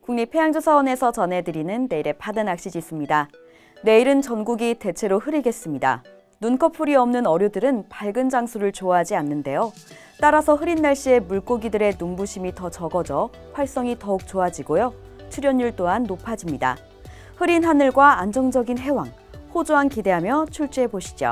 국립해양조사원에서 전해드리는 내일의 바다 낚시 지수입니다. 내일은 전국이 대체로 흐리겠습니다. 눈꺼풀이 없는 어류들은 밝은 장소를 좋아하지 않는데요. 따라서 흐린 날씨에 물고기들의 눈부심이 더 적어져 활성이 더욱 좋아지고요. 출현율 또한 높아집니다. 흐린 하늘과 안정적인 해왕, 호조항 기대하며 출제해 보시죠.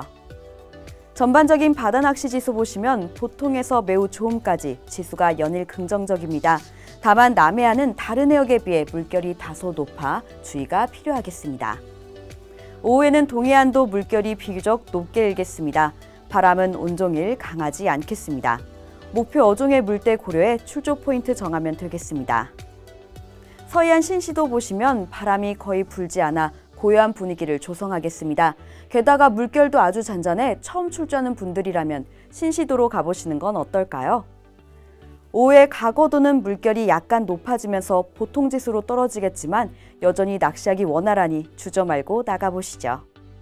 전반적인 바다 낚시 지수 보시면 보통에서 매우 좋음까지 지수가 연일 긍정적입니다. 다만 남해안은 다른 해역에 비해 물결이 다소 높아 주의가 필요하겠습니다. 오후에는 동해안도 물결이 비교적 높게 일겠습니다. 바람은 온종일 강하지 않겠습니다. 목표 어종의 물때 고려해 출조 포인트 정하면 되겠습니다. 서해안 신시도 보시면 바람이 거의 불지 않아 고요한 분위기를 조성하겠습니다. 게다가 물결도 아주 잔잔해 처음 출조하는 분들이라면 신시도로 가보시는 건 어떨까요? 오후에 강어도는 물결이 약간 높아지면서 보통 지수로 떨어지겠지만 여전히 낚시하기 원활하니 주저 말고 나가보시죠.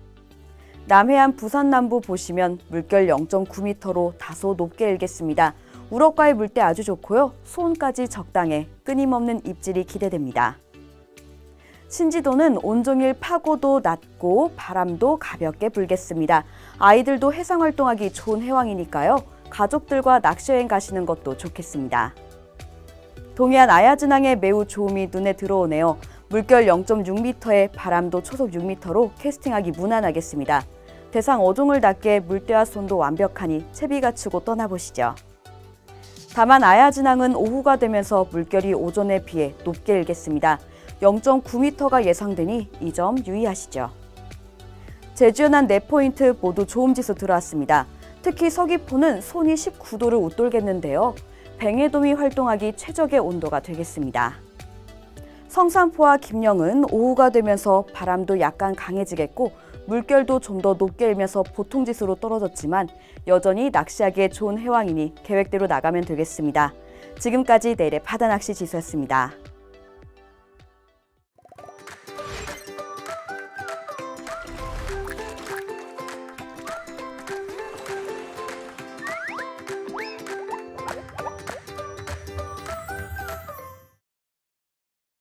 남해안 부산 남부 보시면 물결 0.9m로 다소 높게 일겠습니다. 우럭과의 물때 아주 좋고요. 소온까지 적당해 끊임없는 입질이 기대됩니다. 신지도는 온종일 파고도 낮고 바람도 가볍게 불겠습니다. 아이들도 해상활동하기 좋은 해왕이니까요. 가족들과 낚시여행 가시는 것도 좋겠습니다. 동해안 아야즈낭에 매우 좋음이 눈에 들어오네요. 물결 0.6m에 바람도 초속 6m로 캐스팅하기 무난하겠습니다. 대상 어종을 낚게 물때와 손도 완벽하니 채비 갖추고 떠나보시죠. 다만 아야즈낭은 오후가 되면서 물결이 오전에 비해 높게 일겠습니다. 0.9m가 예상되니 이 점 유의하시죠. 제주 연안 4포인트 모두 좋음 지수 들어왔습니다. 특히 서귀포는 손이 19도를 웃돌겠는데요. 뱅에돔이 활동하기 최적의 온도가 되겠습니다. 성산포와 김영은 오후가 되면서 바람도 약간 강해지겠고 물결도 좀 더 높게 일면서 보통 지수로 떨어졌지만 여전히 낚시하기에 좋은 해왕이니 계획대로 나가면 되겠습니다. 지금까지 내일의 바다 낚시 지수였습니다.